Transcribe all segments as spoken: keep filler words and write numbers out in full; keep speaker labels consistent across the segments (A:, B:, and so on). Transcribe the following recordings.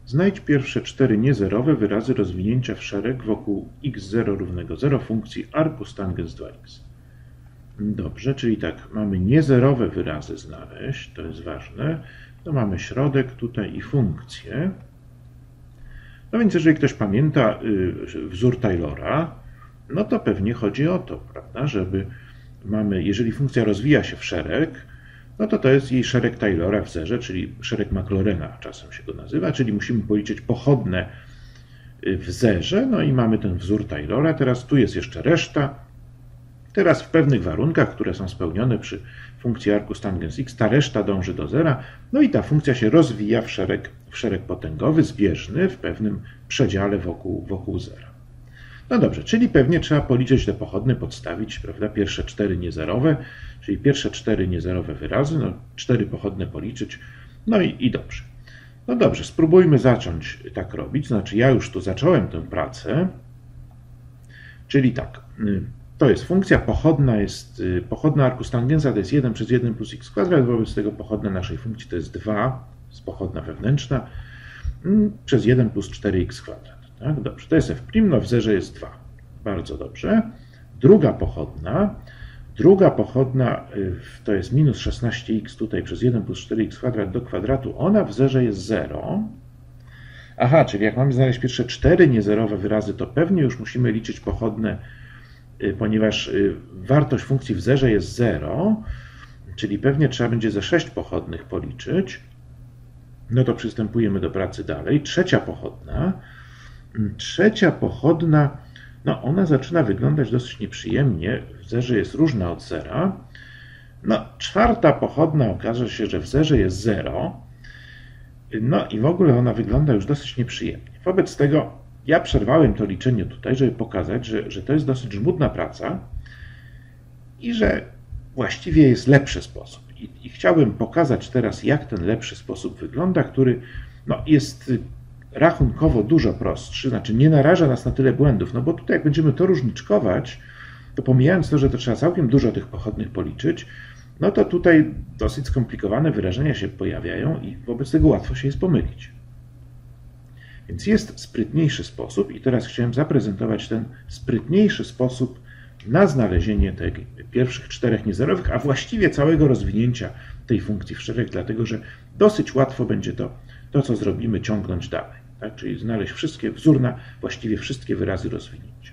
A: Znajdź pierwsze cztery niezerowe wyrazy rozwinięcia w szereg wokół x zero równego zero funkcji arcus tangens dwa x. Dobrze, czyli tak, mamy niezerowe wyrazy znaleźć, to jest ważne. To mamy środek tutaj i funkcję. No więc jeżeli ktoś pamięta wzór Taylora, no to pewnie chodzi o to, prawda, żeby mamy, jeżeli funkcja rozwija się w szereg, no to to jest jej szereg Taylora w zerze, czyli szereg Maclaurena czasem się go nazywa, czyli musimy policzyć pochodne w zerze, no i mamy ten wzór Taylora. Teraz tu jest jeszcze reszta. Teraz w pewnych warunkach, które są spełnione przy funkcji arcus tangens x, ta reszta dąży do zera, no i ta funkcja się rozwija w szereg, w szereg potęgowy, zbieżny w pewnym przedziale wokół, wokół zera. No dobrze, czyli pewnie trzeba policzyć te pochodne, podstawić, prawda, pierwsze cztery niezerowe, czyli pierwsze cztery niezerowe wyrazy, no cztery pochodne policzyć, no i, i dobrze. No dobrze, spróbujmy zacząć tak robić, znaczy ja już tu zacząłem tę pracę, czyli tak, to jest funkcja pochodna, jest pochodna arcus tangensa, to jest jeden przez jeden plus x kwadrat, wobec tego pochodna naszej funkcji to jest dwa, jest pochodna wewnętrzna, przez jeden plus cztery x kwadrat. Tak? Dobrze, to jest f', no w zerze jest dwa. Bardzo dobrze. Druga pochodna, druga pochodna to jest minus szesnaście x tutaj przez jeden plus cztery x kwadrat do kwadratu, ona w zerze jest zero. Aha, czyli jak mamy znaleźć pierwsze cztery niezerowe wyrazy, to pewnie już musimy liczyć pochodne, ponieważ wartość funkcji w zerze jest zero, czyli pewnie trzeba będzie ze sześć pochodnych policzyć. No to przystępujemy do pracy dalej. Trzecia pochodna. Trzecia pochodna, no ona zaczyna wyglądać dosyć nieprzyjemnie. W zerze jest różna od zera. No, czwarta pochodna okaże się, że w zerze jest zero. No i w ogóle ona wygląda już dosyć nieprzyjemnie. Wobec tego ja przerwałem to liczenie tutaj, żeby pokazać, że, że to jest dosyć żmudna praca i że właściwie jest lepszy sposób. I, i chciałbym pokazać teraz, jak ten lepszy sposób wygląda, który no, jest rachunkowo dużo prostszy, znaczy nie naraża nas na tyle błędów, no bo tutaj jak będziemy to różniczkować, to pomijając to, że to trzeba całkiem dużo tych pochodnych policzyć, no to tutaj dosyć skomplikowane wyrażenia się pojawiają i wobec tego łatwo się jest pomylić. Więc jest sprytniejszy sposób i teraz chciałem zaprezentować ten sprytniejszy sposób na znalezienie tych pierwszych czterech niezerowych, a właściwie całego rozwinięcia tej funkcji w szereg, dlatego że dosyć łatwo będzie to, to co zrobimy, ciągnąć dalej. Tak? Czyli znaleźć wszystkie, wzór na właściwie wszystkie wyrazy rozwinięcia.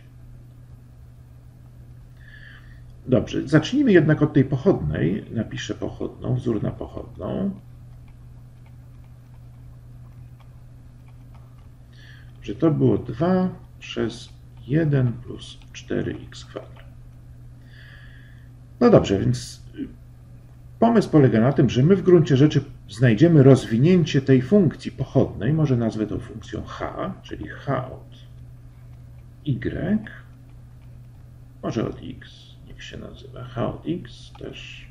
A: Dobrze, zacznijmy jednak od tej pochodnej. Napiszę pochodną, wzór na pochodną. Że to było dwa przez jeden plus cztery x kwadrat. No dobrze, więc pomysł polega na tym, że my w gruncie rzeczy znajdziemy rozwinięcie tej funkcji pochodnej, może nazwę tą funkcją h, czyli h od y, może od x, niech się nazywa h od x też.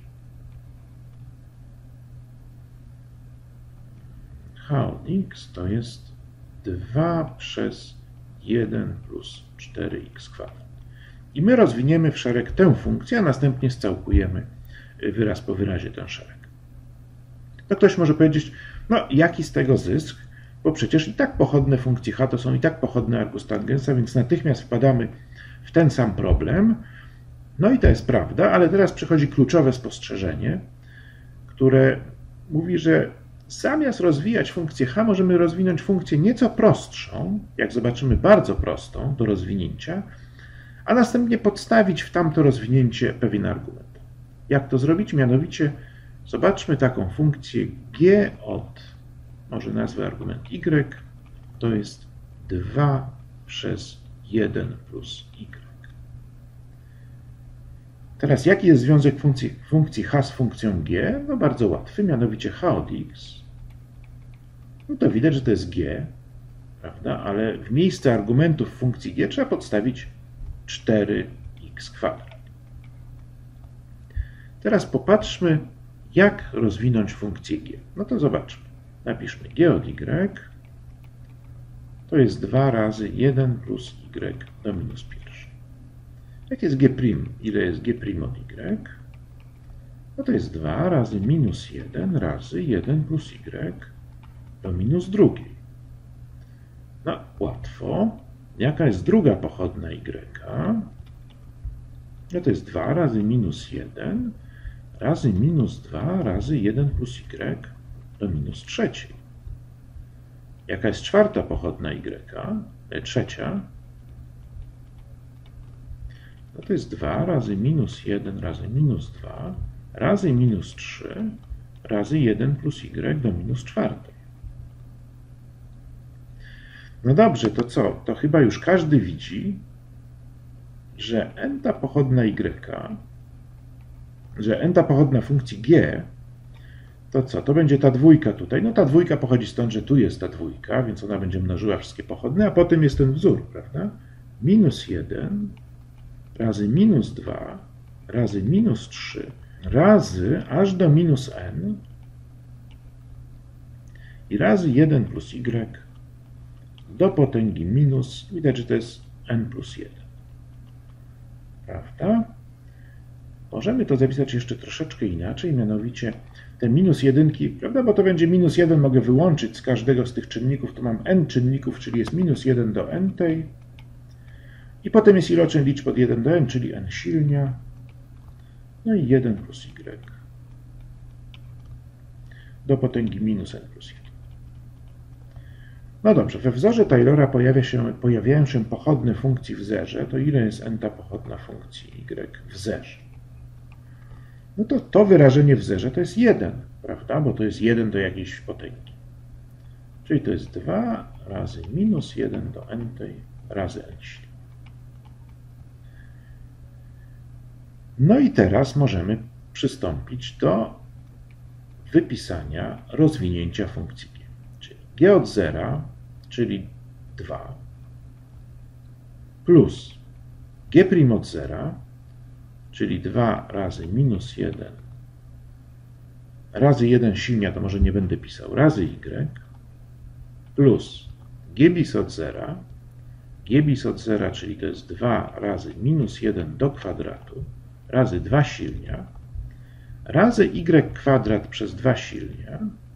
A: H od x to jest dwa przez jeden plus cztery x kwadrat. I my rozwiniemy w szereg tę funkcję, a następnie scałkujemy wyraz po wyrazie ten szereg. No ktoś może powiedzieć, no jaki z tego zysk? Bo przecież i tak pochodne funkcje h to są i tak pochodne arcus tangensa, więc natychmiast wpadamy w ten sam problem. No i to jest prawda, ale teraz przychodzi kluczowe spostrzeżenie, które mówi, że zamiast rozwijać funkcję h, możemy rozwinąć funkcję nieco prostszą, jak zobaczymy bardzo prostą do rozwinięcia, a następnie podstawić w tamto rozwinięcie pewien argument. Jak to zrobić? Mianowicie zobaczmy taką funkcję g od, może nazwę argument y, to jest dwa przez jeden plus y. Teraz jaki jest związek funkcji, funkcji h z funkcją g? No bardzo łatwy, mianowicie h od x. No to widać, że to jest g, prawda? Ale w miejsce argumentów funkcji g trzeba podstawić cztery x kwadrat. Teraz popatrzmy, jak rozwinąć funkcję g. No to zobaczmy. Napiszmy g od y. To jest dwa razy jeden plus y do minus pierwszy. Jak jest g'? Ile jest g' od y? No to jest dwa razy minus jeden razy jeden plus y do minus drugiej. No, łatwo. Jaka jest druga pochodna y? No to jest dwa razy minus jeden razy minus dwa razy jeden plus y do minus trzeciej. Jaka jest czwarta pochodna y? E, trzecia. No to jest dwa razy minus jeden razy minus dwa razy minus trzy razy jeden plus y do minus czwartej. No dobrze, to co? To chyba już każdy widzi, że n-ta pochodna y, że n-ta pochodna funkcji g, to co? To będzie ta dwójka tutaj. No ta dwójka pochodzi stąd, że tu jest ta dwójka, więc ona będzie mnożyła wszystkie pochodne, a potem jest ten wzór, prawda? Minus jeden razy minus dwa razy minus trzy razy aż do minus n i razy jeden plus y do potęgi minus, widać, że to jest n plus jeden. Prawda? Możemy to zapisać jeszcze troszeczkę inaczej, mianowicie te minus jedynki, prawda, bo to będzie minus jeden, mogę wyłączyć z każdego z tych czynników, tu mam n czynników, czyli jest minus jeden do n tej i potem jest iloczyn liczb od jeden do n, czyli n silnia, no i jeden plus y do potęgi minus n plus jeden. No dobrze, we wzorze Taylora pojawia się, pojawiają się pochodne funkcji w zerze. To ile jest n-ta pochodna funkcji y w zerze? No to to wyrażenie w zerze to jest jeden, prawda? Bo to jest jeden do jakiejś potęgi. Czyli to jest dwa razy minus jeden do n tej razy n silnia. No i teraz możemy przystąpić do wypisania rozwinięcia funkcji g. Czyli g od zera, czyli dwa, plus g' od zera, czyli dwa razy minus jeden, razy jeden silnia, to może nie będę pisał, razy y, plus g bis od zera, g bis od zera, czyli to jest dwa razy minus jeden do kwadratu, razy dwa silnia, razy y kwadrat przez dwa silnia,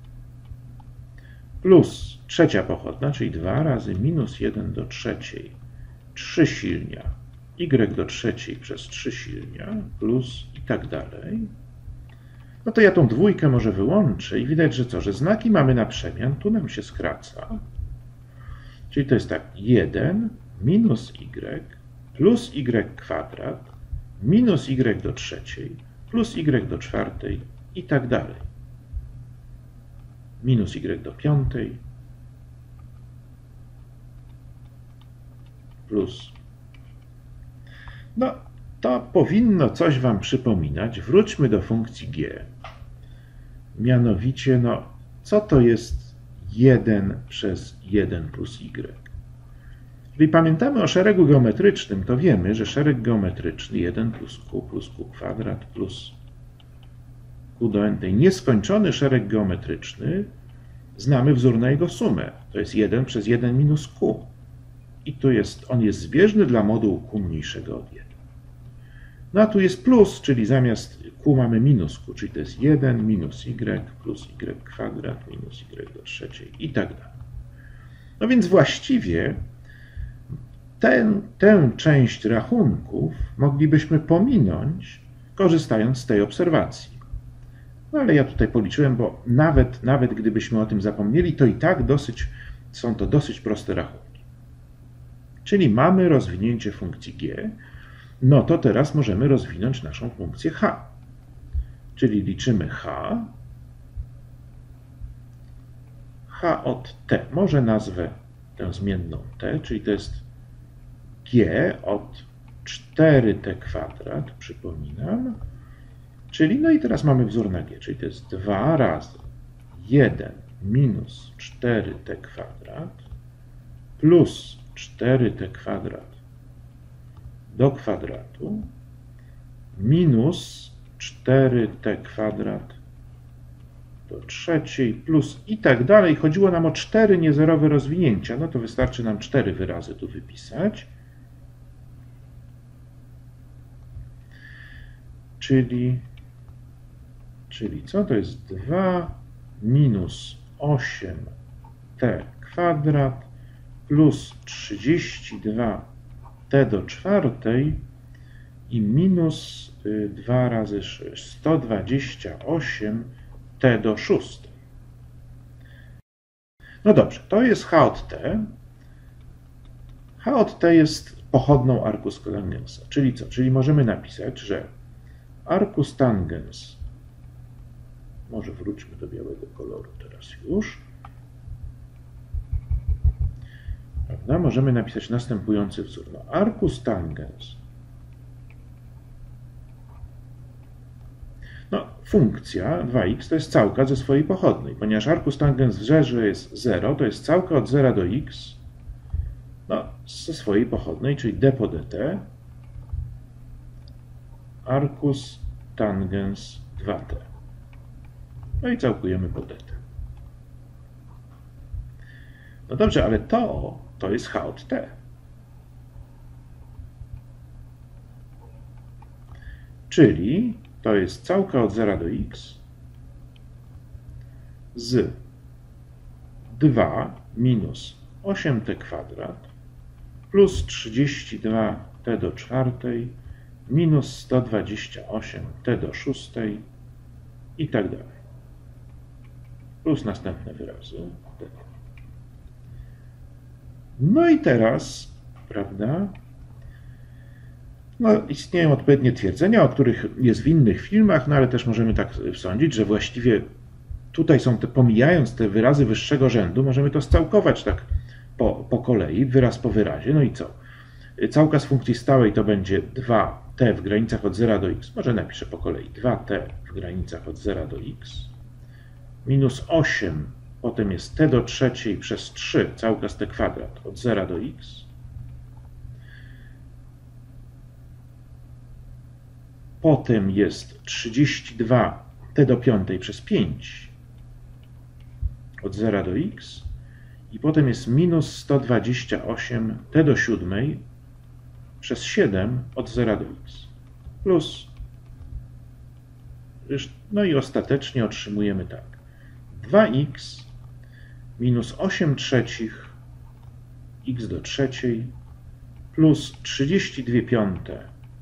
A: plus trzecia pochodna, czyli dwa razy minus jeden do trzeciej, trzy silnia, y do trzeciej przez trzy silnia, plus i tak dalej. No to ja tą dwójkę może wyłączę i widać, że co, że znaki mamy na przemian, tu nam się skraca. Czyli to jest tak, jeden minus y plus y kwadrat minus y do trzeciej plus y do czwartej i tak dalej. Minus y do piątej plus. No, to powinno coś wam przypominać. Wróćmy do funkcji g. Mianowicie, no, co to jest jeden przez jeden plus y? Jeżeli pamiętamy o szeregu geometrycznym, to wiemy, że szereg geometryczny jeden plus q plus q kwadrat plus q do n tej nieskończony szereg geometryczny, znamy wzór na jego sumę. To jest jeden przez jeden minus q. I tu jest, on jest zbieżny dla modułu q mniejszego od jeden. No a tu jest plus, czyli zamiast q mamy minus q, czyli to jest jeden minus y plus y kwadrat minus y do trzeciej i tak dalej. No więc właściwie tę, tę część rachunków moglibyśmy pominąć, korzystając z tej obserwacji. No ale ja tutaj policzyłem, bo nawet, nawet gdybyśmy o tym zapomnieli, to i tak dosyć, są to dosyć proste rachunki. Czyli mamy rozwinięcie funkcji g, no to teraz możemy rozwinąć naszą funkcję h. Czyli liczymy h, h od t. Może nazwę tę zmienną t, czyli to jest g od cztery t kwadrat, przypominam. Czyli, no i teraz mamy wzór na g, czyli to jest dwa razy jeden minus cztery t kwadrat plus cztery t kwadrat do kwadratu minus cztery t kwadrat do trzeciej plus i tak dalej. Chodziło nam o cztery niezerowe rozwinięcia, no to wystarczy nam cztery wyrazy tu wypisać. Czyli, czyli co? To jest dwa minus osiem t kwadrat plus trzydzieści dwa t do czwartej i minus dwa razy sześć, sto dwadzieścia osiem t do szóstej. No dobrze, to jest h od t. h od t jest pochodną arcus tangensa, czyli co? Czyli możemy napisać, że arcus tangens, może wróćmy do białego koloru teraz już, prawda? Możemy napisać następujący wzór. No, arcus tangens, no, funkcja dwa x to jest całka ze swojej pochodnej, ponieważ arcus tangens wie, że jest zero, to jest całka od zera do x, no, ze swojej pochodnej, czyli d po dt, arcus tangens dwa t. No i całkujemy po dt. No dobrze, ale to, to jest h od t. Czyli to jest całka od zera do x z dwa minus osiem t kwadrat plus trzydzieści dwa t do czwartej minus sto dwadzieścia osiem t do szóstej i tak dalej. Plus następne wyrazy. No i teraz, prawda, no, istnieją odpowiednie twierdzenia, o których jest w innych filmach, no ale też możemy tak sądzić, że właściwie tutaj są te, pomijając te wyrazy wyższego rzędu, możemy to scałkować tak po, po kolei, wyraz po wyrazie. No i co? Całka z funkcji stałej to będzie dwa t w granicach od zera do x, może napiszę po kolei, dwa t w granicach od zera do x, minus osiem, potem jest t do trzeciej przez trzy, całka z t kwadrat od zera do x, potem jest trzydzieści dwa t do piątej przez pięć od zera do x i potem jest minus sto dwadzieścia osiem t do siódmej przez siedem od zera do x plus, no i ostatecznie otrzymujemy tak, dwa x minus osiem trzecich x do trzeciej plus trzydzieści dwie piąte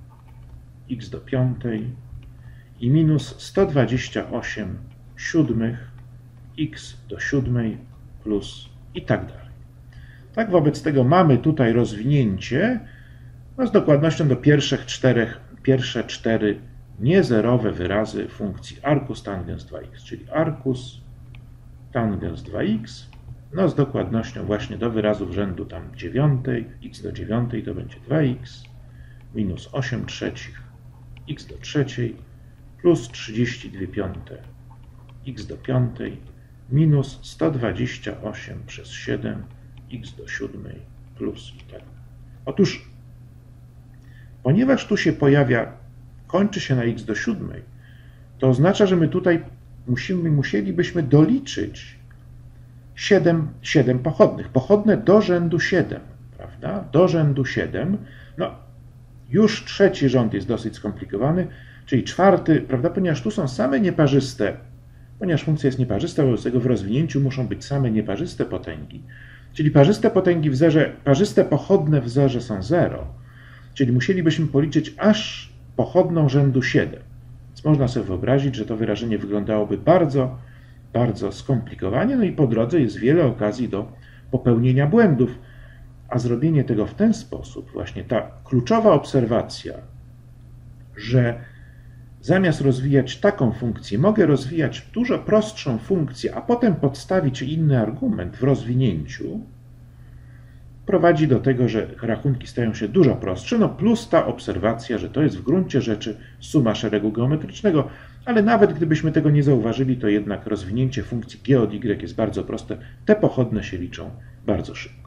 A: x do piątej i minus sto dwadzieścia osiem siódmych x do siódmej plus i tak dalej. Tak, wobec tego mamy tutaj rozwinięcie no, z dokładnością do pierwszych czterech, pierwsze cztery niezerowe wyrazy funkcji arcus tangens dwa x, czyli arcus tangens dwa x, no z dokładnością właśnie do wyrazów rzędu tam dziewiątej, x do dziewiątej to będzie dwa x minus osiem trzecich x do trzeciej plus trzydzieści dwie piąte x do piątej minus sto dwadzieścia osiem przez siedem x do siódmej plus i tak. Otóż, ponieważ tu się pojawia, kończy się na x do siódmej, to oznacza, że my tutaj musimy, musielibyśmy doliczyć siedem, siedem pochodnych. Pochodne do rzędu siedem, prawda? Do rzędu siedem. No, już trzeci rząd jest dosyć skomplikowany, czyli czwarty, prawda? Ponieważ tu są same nieparzyste, ponieważ funkcja jest nieparzysta, wobec tego w rozwinięciu muszą być same nieparzyste potęgi. Czyli parzyste potęgi w zerze, parzyste pochodne w zerze są zero, czyli musielibyśmy policzyć aż pochodną rzędu siedem. Więc można sobie wyobrazić, że to wyrażenie wyglądałoby bardzo, bardzo skomplikowanie, no i po drodze jest wiele okazji do popełnienia błędów, a zrobienie tego w ten sposób, właśnie ta kluczowa obserwacja, że zamiast rozwijać taką funkcję, mogę rozwijać dużo prostszą funkcję, a potem podstawić inny argument w rozwinięciu, prowadzi do tego, że rachunki stają się dużo prostsze, no plus ta obserwacja, że to jest w gruncie rzeczy suma szeregu geometrycznego, ale nawet gdybyśmy tego nie zauważyli, to jednak rozwinięcie funkcji g od y jest bardzo proste, te pochodne się liczą bardzo szybko.